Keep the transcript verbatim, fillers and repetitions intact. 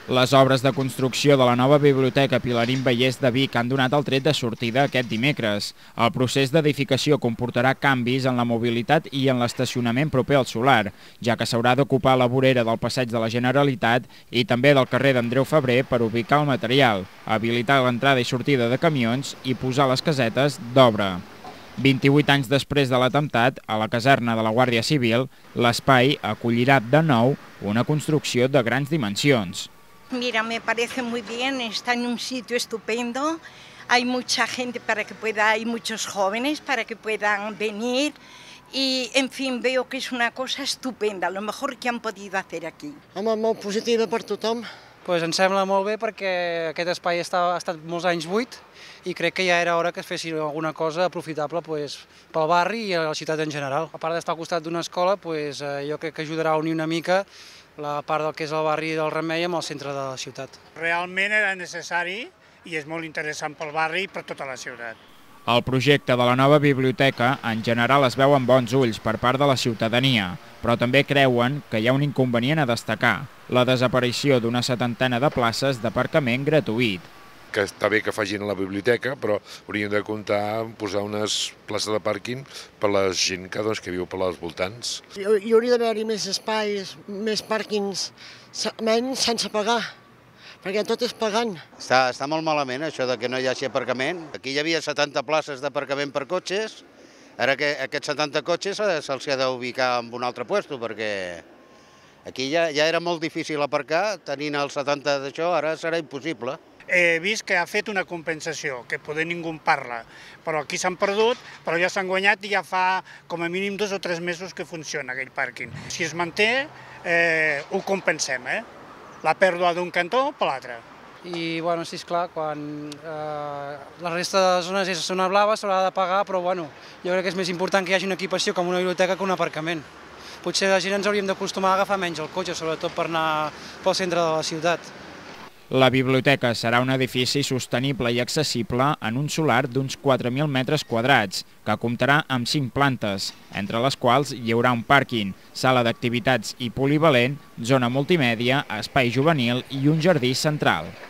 Les obres de construcció de la nova Biblioteca Pilarín Vallès de Vic han donat el tret de sortida aquest dimecres. El procés d'edificació comportarà canvis en la mobilitat i en l'estacionament proper al solar, ja que s'haurà d'ocupar la vorera del passeig de la Generalitat i també del carrer d'Andreu Febrer per ubicar el material, habilitar l'entrada i sortida de camions i posar les casetes d'obra. vint-i-vuit anys després de l'atemptat, a la caserna de la Guàrdia Civil, l'espai acollirà de nou una construcció de grans dimensions. Mira, me parece muy bien, está en un sitio estupendo, hay mucha gente para que pueda, hay muchos jóvenes para que puedan venir y, en fin, veo que es una cosa estupenda, lo mejor que han podido hacer aquí. Home, molt positiva per tothom. Pues ens sembla molt bé perquè aquest espai està, ha estat molts anys buit i crec que ja era hora que es fessin alguna cosa aprofitable pues, pel barri i a la ciutat en general. A part d'estar al costat d'una escola, pues, eh, jo crec que ajudarà a unir una mica la part del que és el barri del Remei amb el centre de la ciutat. Realment era necessari i és molt interessant pel barri i per tota la ciutat. El projecte de la nova biblioteca en general es veu amb bons ulls per part de la ciutadania, però també creuen que hi ha un inconvenient a destacar, la desaparició d'una setantena de places d'aparcament gratuït. Que està bé que facin a la biblioteca, però haurien de comptar en posar unes places de pàrquing per a la gent que, doncs, que viu per als voltants. Hi hauria d'haver-hi més espais, més pàrquings, menys sense pagar, perquè tot és pagant. Està, està molt malament això de que no hi hagi aparcament. Aquí hi havia setanta places d'aparcament per cotxes, ara que aquests setanta cotxes se'ls ha d'ubicar en un altre lloc, perquè aquí ja, ja era molt difícil aparcar, tenint els setanta d'això, ara serà impossible. He vist que ha fet una compensació, que poder ningú en parla, però aquí s'han perdut, però ja s'han guanyat i ja fa com a mínim dos o tres mesos que funciona aquell pàrquing. Si es manté, eh, ho compensem, eh? La pèrdua d'un cantó per l'altre. I, bueno, sí, esclar, quan eh, la resta de zones és zona blava s'haurà de pagar, però, bueno, jo crec que és més important que hi hagi una equipació com una biblioteca que un aparcament. Potser la gent ens hauríem d'acostumar a agafar menys el cotxe, sobretot per anar pel centre de la ciutat. La biblioteca serà un edifici sostenible i accessible en un solar d'uns quatre mil metres quadrats, que comptarà amb cinc plantes, entre les quals hi haurà un pàrquing, sala d'activitats i polivalent, zona multimèdia, espai juvenil i un jardí central.